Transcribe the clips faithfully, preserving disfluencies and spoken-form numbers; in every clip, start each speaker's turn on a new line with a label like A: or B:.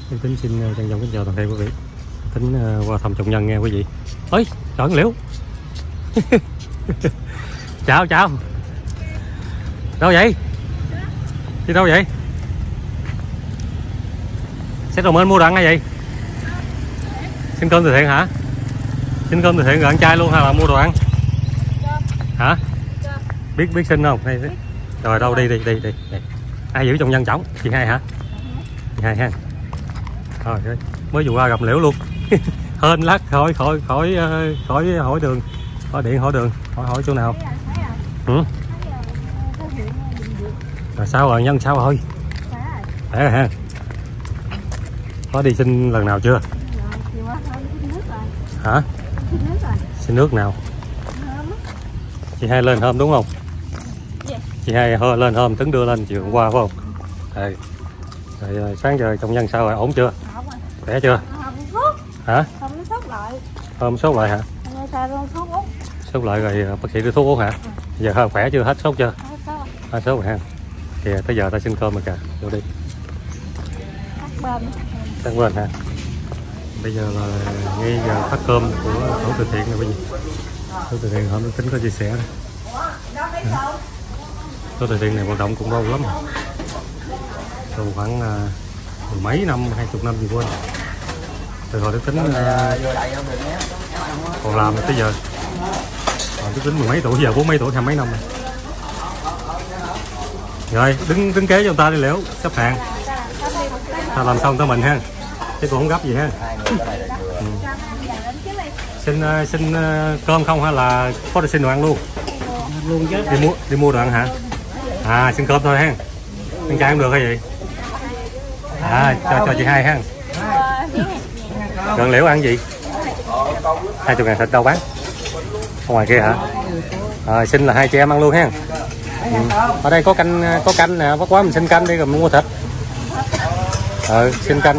A: Em Tính xin trân trọng kính chào toàn thể quý vị. Tính uh, qua thăm trọng nhân nghe quý vị. Ơi, trời ơi, Liễu. Chào chào. Đâu vậy? Đi đâu vậy? Xét đồ mới mua đặng hay vậy? Xin cơm từ thiện hả? Xin cơm từ thiện rồi ăn chay luôn hay là mua đồ ăn? Hả? Biết biết xin không? Đây, rồi đâu đi đi đi đi. Đây. Ai giữ trọng nhân chổng? Chị Hai hả? Chị Hai ha. Rồi mới vừa qua gặp Liễu luôn. Hên lát khỏi khỏi khỏi khỏi hỏi đường, hỏi điện hỏi đường, hỏi hỏi chỗ nào. Ừ. Rồi sao rồi, nhân sao rồi? Khỏe rồi ha. Có đi xin lần nào chưa? Hả? Xin nước nào? Chị Hai lên hôm đúng không? Chị Hai lên hôm Tính đưa lên chiều hôm qua phải không? Rồi, rồi sáng giờ trọng nhân sao rồi, ổn chưa? Khỏe chưa? Hả? Hôm sốt lại hả? Sốt lại rồi bác sĩ đưa thuốc uống hả? Giờ hơi khỏe chưa, hết sốt chưa? Hết sốt rồi ha. Kìa tới giờ ta xin cơm rồi kìa, vô đi. Sang bên ha. Bây giờ là ngay giờ phát cơm của tổ từ thiện này bây giờ. Tổ từ thiện hôm Tính có chia sẻ đó. Tổ từ thiện này hoạt động cũng lâu lắm rồi. Từ khoảng uh, mười mấy năm, hai chục năm gì quên. Từ hồi Đức Tính uh, còn làm tới giờ. Còn Đức Tính mười mấy tuổi, giờ bốn mấy tuổi, hai mấy năm rồi. Rồi, đứng đứng kế cho người ta đi Liễu, xếp hàng. Ta làm xong tới mình ha. Chứ cũng không gấp gì ha. Ừ. Xin uh, xin uh, cơm không hay là có được xin đồ ăn luôn? Luôn chứ. Đi mua đi mua đồ ăn hả? À xin cơm thôi ha. Ăn chay không được hay gì? À cho cho chị Hai ha. Gần Liễu ăn gì? Hai chục ngàn thịt đâu bán? Ở ngoài kia hả? À, xin là hai chị em ăn luôn ha. Ừ. Ở đây có canh có canh nè, có quá mình xin canh đi rồi mình mua thịt. Ờ xin canh.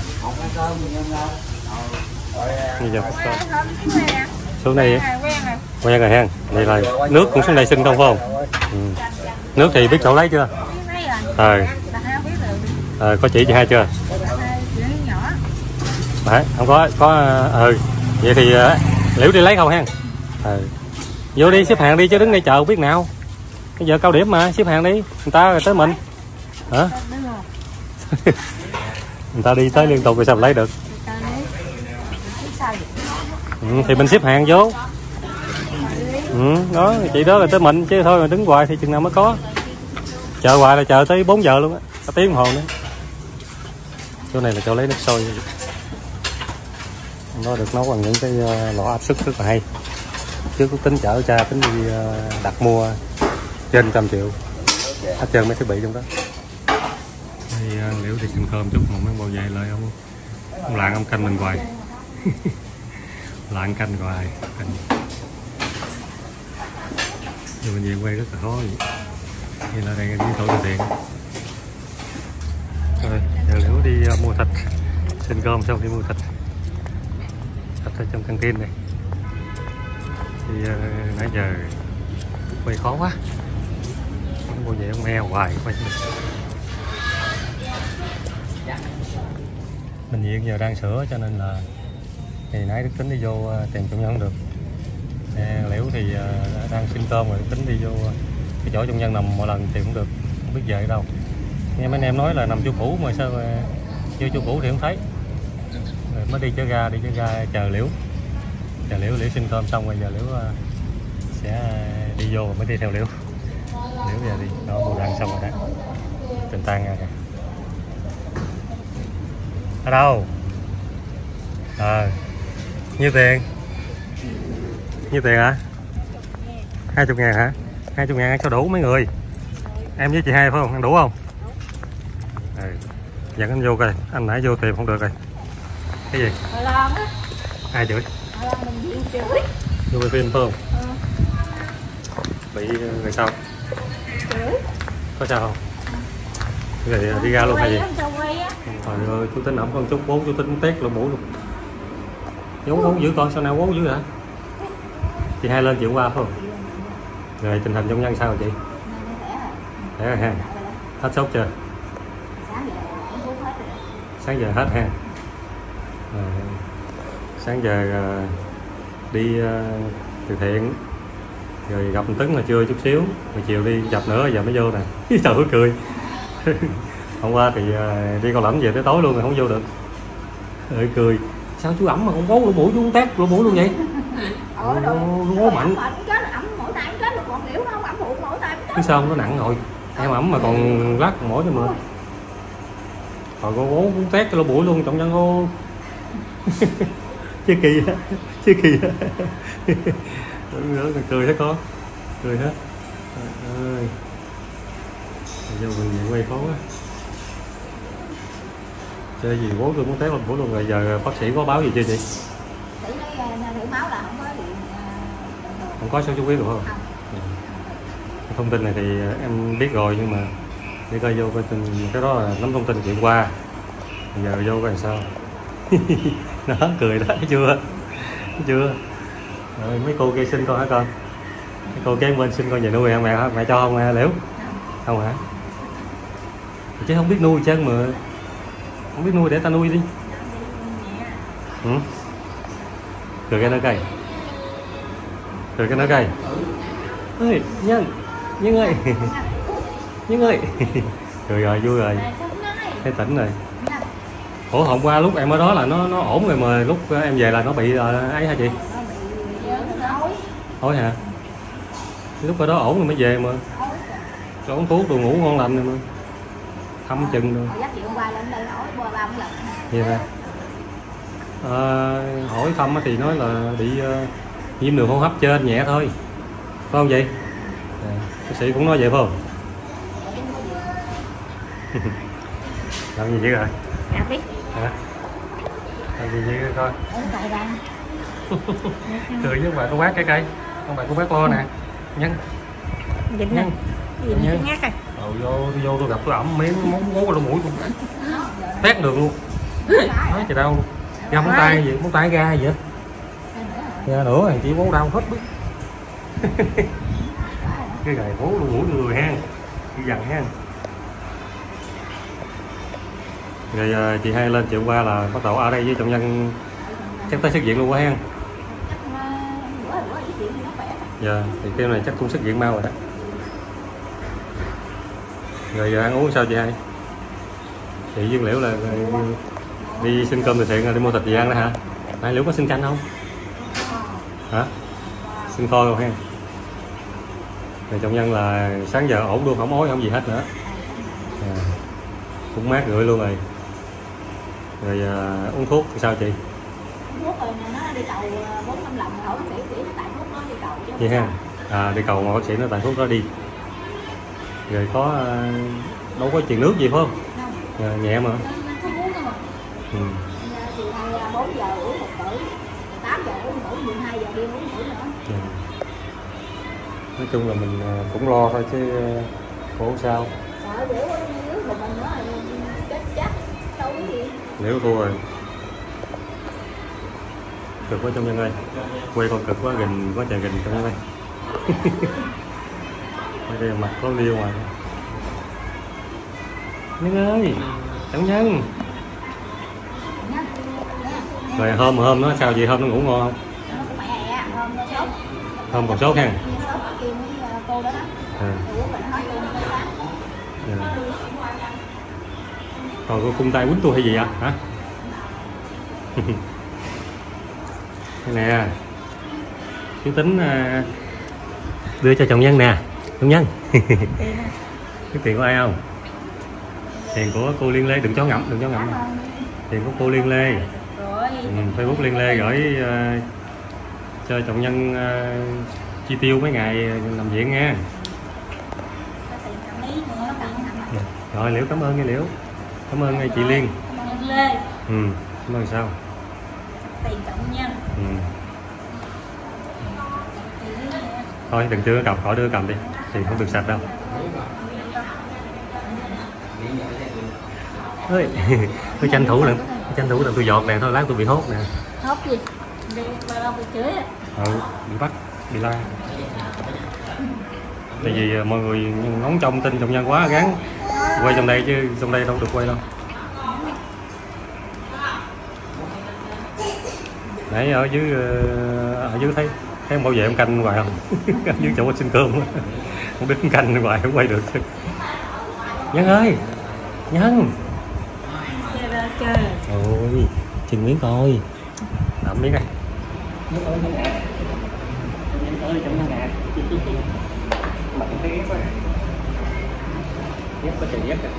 A: Bây giờ xuống đây quen rồi ha. Vậy là nước cũng xuống đây xin không phải không? Ừ. Nước thì biết chỗ lấy chưa? Ờ. Ờ có chỉ chị Hai chưa? Đấy, không có có ờ vậy thì uh, Liễu đi lấy không ha. Ờ. Vô đi xếp hàng đi chứ đứng đây chờ biết nào. Bây giờ cao điểm mà xếp hàng đi, người ta rồi tới mình. Hả? Người ta đi tới liên tục rồi sao lấy được? Ừ, thì mình xếp hàng vô. Ừ, đó chị đó là tới mình chứ thôi mà đứng hoài thì chừng nào mới có. Chờ hoài là chờ tới bốn giờ luôn á, có tiếng đồng hồ nữa. Chỗ này là chỗ lấy nước sôi. Nó được nấu bằng những cái lò áp suất rất là hay. Trước Tính chở cha Tính đi đặt mua trên trăm triệu. Hết trơn mấy thiết bị trong đó. Đây Liễu thì xin thơm chút một miếng bao vệ lại ông. Ông Lạng ông canh mình hoài. Lạng canh hoài. Canh. Giờ mình về quay rất là khó vậy. Như là đây đi tổ từ thiện. Rồi, giờ Liễu đi uh, mua thịt. Xin cơm xong đi mua thịt. Thịt ở trong căng tin này. Thì uh, nãy giờ quay khó quá. Không bao giờ ông me hoài quay mình. Bệnh viện giờ đang sửa cho nên là thì nãy Đức Tính đi vô uh, tìm trọng nhân không được. À, Liễu thì uh, đang xin cơm rồi Tính đi vô uh, cái chỗ trọng nhân nằm một lần thì cũng được, không biết về ở đâu. Nghe mấy anh em nói là nằm chỗ cũ mà sao uh, vô chỗ cũ thì không thấy. Rồi mới đi chở ga, đi chở ga chờ Liễu. Chờ Liễu, Liễu xin cơm xong rồi giờ Liễu uh, sẽ uh, đi vô mới đi theo Liễu. Liễu giờ đi, đó bộ ăn xong rồi đó. Tình tan ra kìa. Ở đâu? Ờ à, nhiêu tiền? Nhiêu tiền hả? Hai chục ngàn hả? Hai chục ngàn ăn sao đủ mấy người? Em với chị Hai phải không? Ăn đủ không? Ừ. Dẫn anh vô coi, anh nãy vô tìm không được rồi. Cái gì? Ai chửi? Vô quay phim phải không? Ừ. Bị người sao? Chửi. Có sao không? Rồi đi ra luôn hay gì? Trời ơi, chú Tính ẩm con chút vốn, chú Tính tét lỗ mũi luôn. Vốn vốn dữ con, sao nào vốn dữ hả? Chị Hai lên chuyện qua phải không? Rồi tình hình trong nhân sao rồi chị? Khỏe rồi ha. Hết sốt chưa? sáng giờ hết ha. À, sáng giờ à, đi à, từ thiện rồi gặp anh Tấn là trưa chút xíu, rồi chiều đi gặp nữa giờ mới vô nè. Trời ơi cười. Hôm qua thì à, đi Cao Lãnh về tới tối luôn rồi không vô được. Ơi cười. Sao chú ẩm mà không bố lỗ mũi chú không tát lỗ mũi luôn vậy?
B: Ờ,
A: Nó bố mạnh. Chứ sao nó nặng rồi. Em ẩm mà còn lắc mỗi cho mình. Rồi con bố cũng tét cái lỗ mũi luôn trọng nhân ô. Chứ kỳ á, chứ kỳ á. Cười hết con, cười hết. Trời ơi. Vô bệnh viện quay khó quá. Chơi gì bố tôi muốn tét lỗ mũi luôn rồi, giờ bác sĩ có báo gì chưa chị? Không có sốt xuất huyết được không? Thông tin này thì em biết rồi nhưng mà để coi vô coi tin cái đó là nắm thông tin chuyện qua. Bây giờ vô coi làm sao. Đó cười đó, thấy chưa? Thấy chưa? Rồi mấy cô kia xin con hả con? Mấy cô kế bên xin con về nuôi hả mẹ hả? Mẹ cho không hả Liễu? Không hả? Chứ không biết nuôi chân mà. Không biết nuôi để ta nuôi đi. Ừ? Cười cái nó cây. Cười cái nó cây. Ơi, Nhân, Nhân ơi. Nhân ơi. Cười rồi, vui rồi. Thấy tỉnh rồi. Ủa hôm qua lúc em ở đó là nó nó ổn rồi mà lúc em về là nó bị là ấy hả chị? Ôi hả? Lúc ở đó ổn rồi mới về mà. Cho uống thuốc đồ ngủ ngon lành rồi mà. Thăm chừng rồi. Vậy hả? À, hỏi thăm thì nói là bị uh, viêm đường hô hấp trên nhẹ thôi. Phải không vậy? À, bác sĩ cũng nói vậy phải không? Làm gì chứ rồi?
B: Dạ biết.
A: Hả? Làm gì chứ coi? Cười với bà có quát cái cây. Con bà có quát lo nè. Nhân.
B: Dính nè. Dính cái ngắt rồi.
A: Rồi vô, tôi vô tôi gặp tôi ẩm miếng móng ngố lỗ mũi luôn. Tét được luôn. Nói trời đau luôn. Ra móng tay gì, móng tay ra gì vậy? Ra nữa thì chỉ móng đau hết biết. Cái gầy bố lỗ mũi người ha. Đi dằn ha. Rồi chị hai lên chiều qua là bắt đầu ở đây với trọng nhân chắc tới xuất viện luôn quá ha. Dạ, thì cái này chắc cũng xuất viện mau rồi đó. Rồi giờ ăn uống sao chị hai? Chị với Liễu là đi xin cơm từ thiện rồi đi mua thịt gì ăn đó hả? Nãy Liễu có xin canh không? Hả? Xin kho rồi ha. Rồi trọng nhân là sáng giờ ổn luôn, không ói không gì hết nữa. À, cũng mát rượi luôn rồi. Rồi à, uống thuốc thì sao chị?
B: Uống thuốc rồi nó đi cầu bốn năm lần hỏi bác sĩ chỉ nó tặng thuốc nó đi cầu.
A: Vậy ha. À đi cầu mà bác sĩ nó tặng thuốc đó đi. Rồi có đâu có truyền nước gì phải không? À, nhẹ mà. Ừ.
B: bốn giờ uống một cữ, tám giờ uống một cữ, mười hai giờ đi uống một cữ nữa.
A: Ừ. Nói chung là mình cũng lo thôi chứ khổ sao.
B: Sợ Liễu ở dưới một mình nữa chết chắc đâu cái gì.
A: Liễu thua rồi. Cực quá trong nhân ơi. Quay con cực quá gình quá trời gình trong nhân ơi. Đây đây mặt có liêu ngoài. Nhân ơi, trọng nhân. Rồi hôm hôm nó sao vậy, hôm nó ngủ ngon không? Hôm còn sốt ha. À. À. Còn cô cung tay quýnh tôi hay gì vậy hả? Đây nè, chú tính uh, đưa cho chồng nhân nè, chồng nhân. Cái tiền của ai không? Tiền của cô Liên Lê, đừng cho ngậm, đừng cho ngậm. Tiền của cô Liên Lê. Ừ, Facebook Liên Lê gửi uh, cho chồng nhân uh, chi tiêu mấy ngày nằm viện nha. Rồi Liễu cảm ơn nghe Liễu, cảm ơn ngay chị Liên. Ừ, cảm ơn sao?
B: Tiền trọng nhân.
A: Ừ. Thôi đừng đưa cầm, khỏi đưa cầm đi, thì không được sạch đâu. Ơi, tôi tranh thủ lần, tranh thủ lần tôi giọt nè, thôi lát tôi bị hốt nè.
B: Hốt gì? Đi bao lâu bị chửi à?
A: Ừ, bị bắt, bị la. Tại vì mọi người ngóng trông tin trọng nhân quá gán quay trong đây chứ trong đây đâu được quay đâu. Nãy ở dưới ở dưới thấy thấy ông bảo vệ ông canh ngoài không? Ở dưới chỗ xin cơm ông đứng canh ngoài không quay được. Nhân ơi, Nhân. Ôi, chừng miếng coi. Làm miếng đây. Nhân ơi, Nhân nè. Nhân ơi, trong Nhân nè. Mặt thấy ghét quá. Ghét quá trời ghét rồi.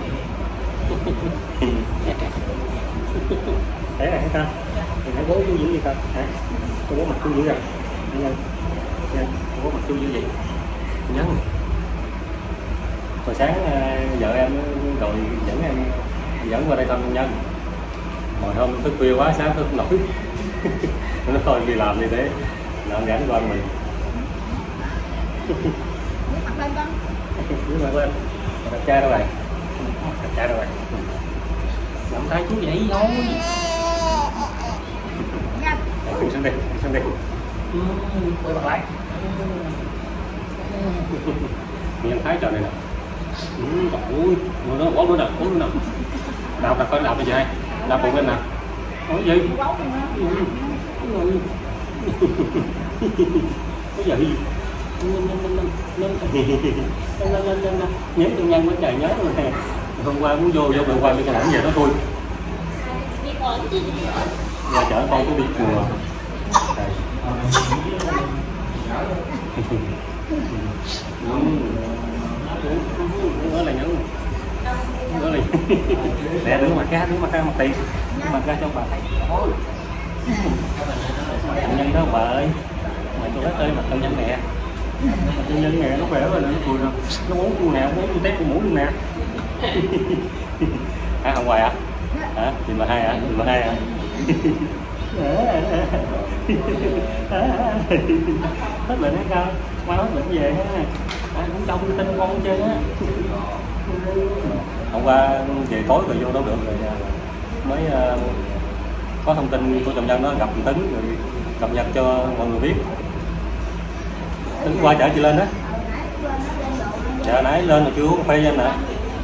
A: Thấy này thấy không? Mình thấy bố chú dữ gì không? Hả? Có bố mặt chú dữ rồi. Nhân. Nhân, có bố mặt chú dữ gì? Nhân. Hồi sáng vợ em rồi dẫn em dẫn qua đây thăm Nhân. Hồi hôm thức khuya quá sáng thức không nổi. Nó thôi đi làm như thế làm gắn qua mình.
B: Mặt lên con.
A: Đứng mặt lên. Đặt cha đâu rồi? Đặt cha đâu rồi? Làm tay chú vậy thôi. Đừng sang đây, đừng sang đây. Quay mặt lại. Nhân thái trò này nè. Trời ơi, nó bỏ luôn nè, bỏ luôn nè. Đạp đặt coi đạp cái gì hay? Đạp bụng lên nè. Có gì? Có gì? Nhớ trong Nhân quá trời nhớ rồi nè. Hôm qua muốn vô vô vừa qua đi cái lãnh về đó thôi. Ra chở con có đi chùa. Đó là nhớ. Đó là để đứng mặt ra, đứng mặt ra mặt tiền. Đứng mặt ra cho bà thấy. Thôi. Mặt Nhân đó bà ơi. Mày tôi ơi mặt Nhân nè. Mặt Nhân nè nó khỏe rồi nó cười nè. Nó uống cu nè, uống cu tét cu mũi luôn nè. Hả không hoài hả? Hả? Tìm bà hai hả? Tìm bà hai hả? Hết bệnh hay sao? Mai hết bệnh về ha. À, cũng trông tin con không chơi á. Hôm qua về tối rồi vô đâu được rồi mới uh, có thông tin của chồng Nhân nó gặp Tấn rồi cập nhật cho mọi người biết. Tấn qua chở chị lên đó. Dạ nãy lên rồi chưa uống cà phê cho anh nè.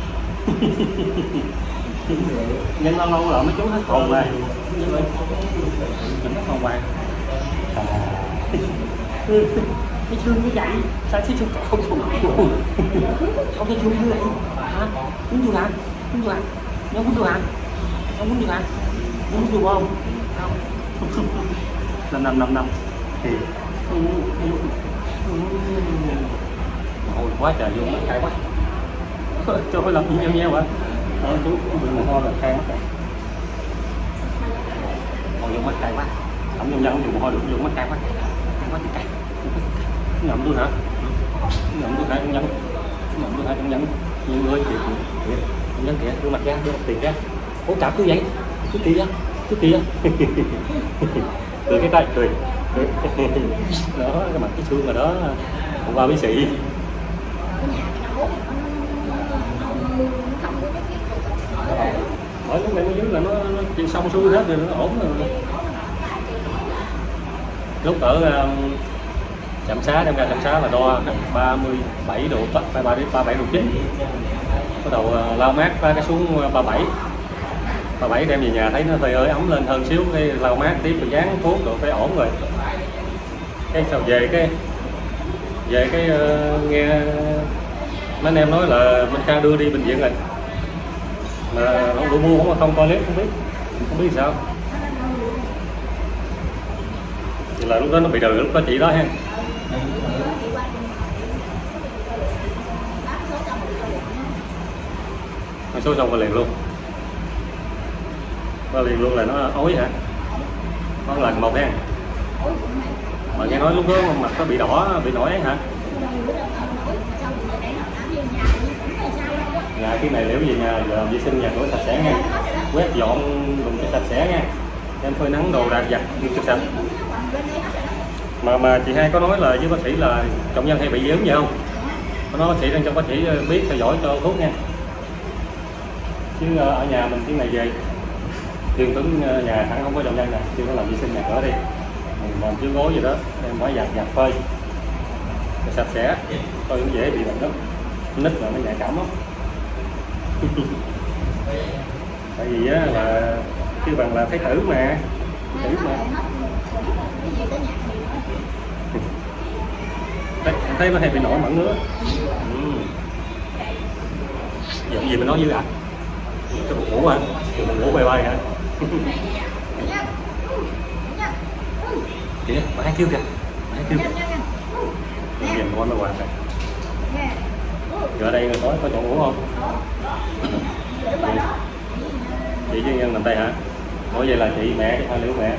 A: Nhân lâu lâu rồi mấy chú hết hồn mà. Mình hết hồn mà. Cái chương như vậy sao chứ chương không không không không cái chương như vậy hả? Muốn chưa hả? Muốn chưa hả? Nhớ muốn chưa hả? Không muốn chưa hả? Muốn chưa không? Không. Năm năm năm năm thì ôi quá trời vô mắt cay quá. Trời ơi làm gì nheo nheo vậy? Ờ chú bị mồ hôi là cay mắt rồi. Ôi vô mắt cay quá. Không vô nhân dùng mồ hôi được vô mắt cay quá. Cay quá cay. Ngậm tôi hả? Ngậm tôi hả trong Nhân? Ngậm tôi hả trong Nhân? Nhân ơi kìa kìa trong Nhân kìa đưa mặt ra đưa mặt tiền ra. Ủa cạp cứ vậy? Cứ kìa cứ kìa. Cười cái tay cười. Đó cái mặt cái xương rồi đó. Hôm qua bị xị. Hỏi lúc này mới dưới là nó, nó chuyện xong xuôi hết rồi nó ổn rồi. Lúc ở trạm xá đem ra trạm xá là đo ba mươi bảy độ tất ba mươi bảy độ chín, bắt đầu uh, lau mát ra cái xuống ba mươi bảy ba mươi bảy đem về nhà thấy nó hơi ơi ấm lên hơn xíu cái lau mát tiếp rồi dán thuốc rồi phải ổn rồi. Cái sau về cái về cái uh, nghe mấy anh em nói là Minh Khang đưa đi bệnh viện rồi mà không đủ mua không mà không toilet không biết không biết sao thì là lúc đó nó bị đừ lúc đó chị đó ha. Nó số xong và liền luôn và liền luôn là nó ối hả? Nó lần một ha. Mà nghe nói lúc đó mặt nó bị đỏ bị nổi hả? Nhà cái này nếu về nhà giờ vệ sinh nhà cửa sạch sẽ nha, quét dọn dùng cho sạch sẽ nha, em phơi nắng đồ đạc giặt cho sạch. Mà mà chị hai có nói là với bác sĩ là trọng nhân hay bị dị ứng gì không? Có nói bác sĩ đang cho bác sĩ biết theo dõi cho thuốc nha. Chứ ở nhà mình cái này về Tuyên Tuấn nhà sẵn không có trọng nhân nè, chưa có làm vệ sinh nhà cửa đi, mình làm chiếu gối gì đó em phải giặt giặt phơi sạch sẽ, tôi cũng dễ bị bệnh lắm, nít là nó nhạy cảm lắm. Tại vì á là cái bằng là thái tử mà Để mà
B: cái gì tới nhạc gì nữa.
A: đấy, em thấy nó hay bị nổi mẩn nữa. Ừ. Giọng gì mà nói với anh? Cái buồn ngủ hả? Cái buồn ngủ bay bay hả? Kìa, bà hai kêu kìa, bà hai kêu kìa. Nhìn con nó quạt kìa. Giờ ở đây tối có chỗ ngủ không? Chị với Nhân nằm đây hả? Nói vậy là chị mẹ cái hai liễu mẹ.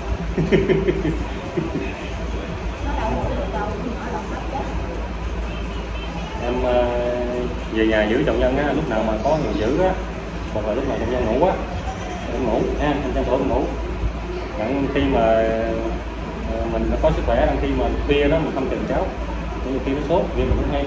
A: Em uh, về nhà giữ trọng nhân á, lúc nào mà có người giữ á, hoặc là lúc nào trọng nhân ngủ á, em ngủ ha, em tranh thủ em ngủ. Đặng khi mà uh, mình có sức khỏe, đặng khi mà khuya đó mình không tìm cháu, nhưng khi nó sốt thì mình cũng hay.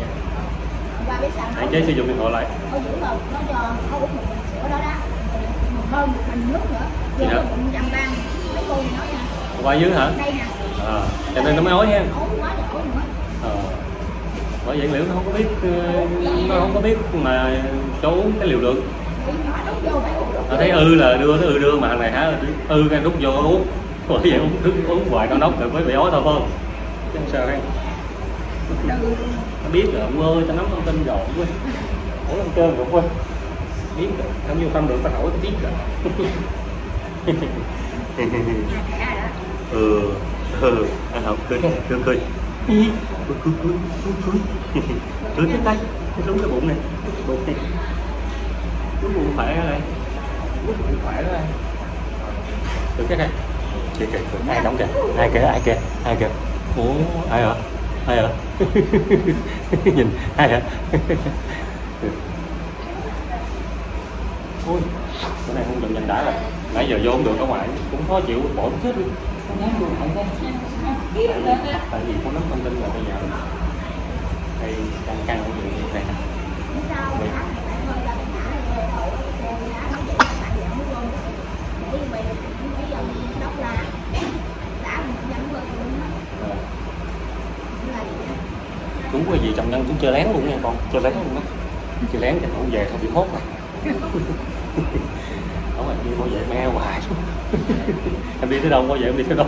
A: Hạn chế sử dụng điện thoại lại.
B: Nó giữ rồi, nó cho nó uống một bình sữa đó đó, một hơn một bình nước nữa, vô một bình trăm ban, mấy cô nói nha.
A: Qua dưới hả?
B: Đây nè.
A: À, cho nên nó mới ói nha.
B: Ói quá trời ói nữa.
A: Ờ. Bởi vậy liễu nó không có biết, nó không có biết mà cho uống cái liều lượng. Nó thấy ư là đưa nó ư đưa mà thằng này hả ư cái rút vô uống. Bởi vậy uống uống, uống hoài con nóc rồi mới bị ói thôi phải không? Chứ không sao hen. Nó biết rồi ông ơi, tao nắm thông tin rồi quên. Ủa ăn cơm rồi quên. Biết rồi, không vô tâm được tao hỏi tao biết rồi. Ừ, ừ, ăn học cười cười cười cười cười cười cười cười cười cái tay cái xuống cái bụng này cái bụng này cái bụng khỏe đây cái bụng khỏe đây cười cái này kìa kìa ai đóng kìa ai kìa ai kìa ai kìa ủa ai hả ai hả nhìn ai hả ui cái này không được nhận đã rồi nãy giờ vô không được ở ngoài cũng khó chịu bỏ chết luôn không dám vô lại đây tại vì có nắm thông tin là bây giờ đây căng căng cái gì này nè đúng cái gì chồng nhân cũng chơi lén luôn nha con chơi lén luôn đó chơi lén thì không về không bị hốt rồi không là đi bảo vệ me hoài em đi tới đâu bảo vệ em đi tới đó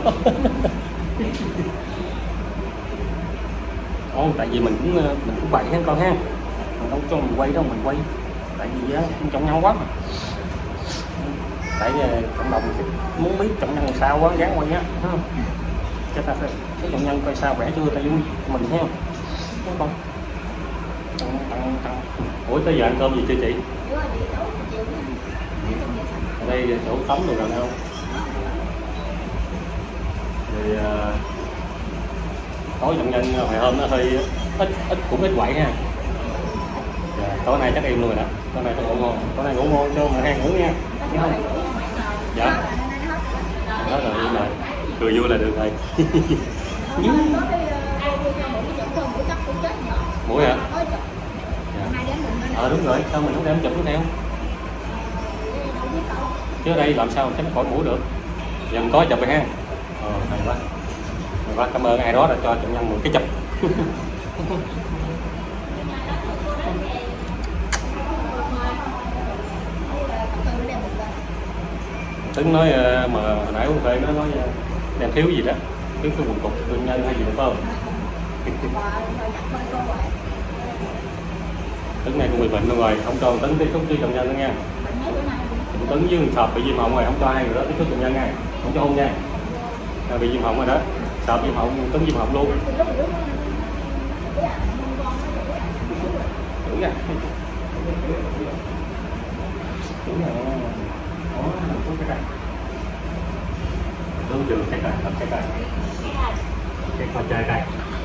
A: Ồ, tại vì mình cũng mình cũng bậy ha con ha mình đâu cho mình quay đâu mình quay tại vì á cũng trọng nhau quá mà tại cộng đồng muốn biết trọng nhân làm sao quá gắn quay nhá cho ta thấy trọng nhân coi sao vẽ chưa ta vui mình ha đúng không tăng, tăng, tăng. Ủa tới giờ ăn cơm gì chưa chị ở đây chỗ tắm rồi gần không thì uh, tối trọng nhân hồi hôm nó hơi ít ít cũng ít quậy ha dạ, tối nay chắc im luôn rồi đó tối nay tôi ngủ ngon tối nay ngủ ngon cho mà hay ngủ nha nghe không dạ đó rồi nhưng mà cười vui là được rồi mũi hả ờ đúng rồi sao mình không đem chụp nó theo chứ ở đây làm sao tránh khỏi mũi được giờ mình có chụp rồi ha ờ hay quá hay quá cảm ơn ai đó đã cho trọng nhân một cái chụp Tấn nói mà hồi nãy uống phê nó nói đang thiếu gì đó thiếu cái quần cục tương nhân hay gì đúng không Tấn này cũng bị bệnh luôn rồi không cho Tấn tiếp xúc với trọng nhân nữa nha Tấn với sọp bị viêm họng rồi không cho hai người đó tiếp xúc trọng nhân nha không cho hôn nha à, bị viêm họng rồi đó sọp viêm họng Tấn viêm họng luôn đúng nha đúng nha đó làm tốt cái này đúng chưa cái này làm cái này cái con chơi đây